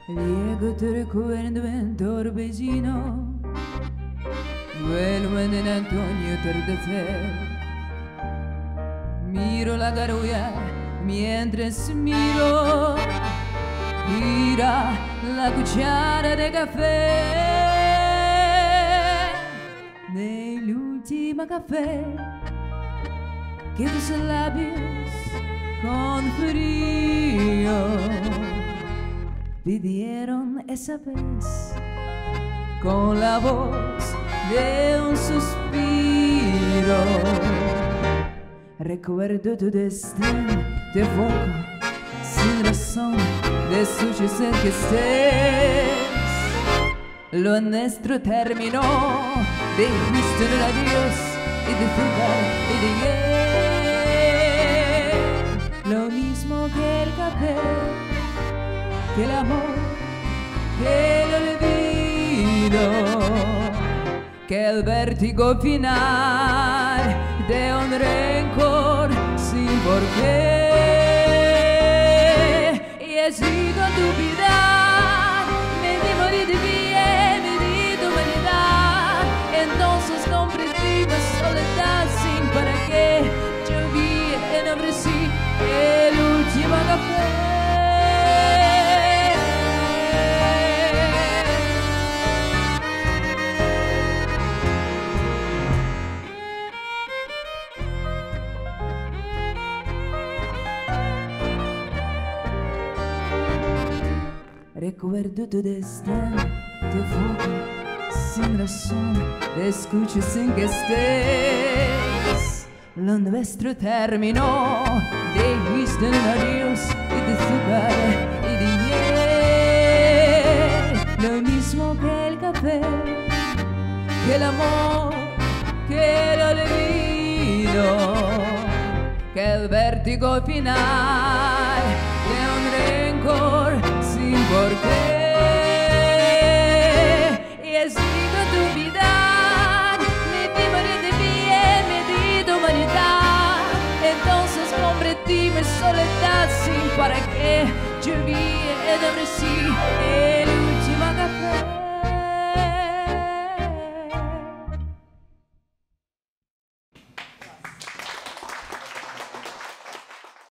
Diego te recuerdo en torbellino, vuelvo en el otoño atardecer. Miro la garulla mientras miro, gira la cuchara de café. Nell'ultimo caffè che tus labios con frío pidieron esa vez, con la voz de un suspiro. Recuerdo tu destino de fuego, sin razón de suceder que estés. Lo nuestro terminó, dijiste un adiós y de azúcar y de hiel. Lo mismo que el café, que el amor, que el olvido, que el vértigo final de un rencor sin porqué. Y así con tu vida me di morir de bien, me di tu humanidad. Entonces comprendí la soledad sin para qué. Yo vi en ofrecí el último café. Recuerdo tu destino de fuego, sin razón, te escucho sin que estés. Lo nuestro terminó, dijiste un adiós y de azúcar y de hiel. Lo mismo que el café, que el amor, que el olvido, que el vértigo final de un rencor sin por qué. Y así con tu vida me di morir de bien, me di tu humanidad. Entonces comprendí mi soledad sin para qué. Yo vi en ofrecí el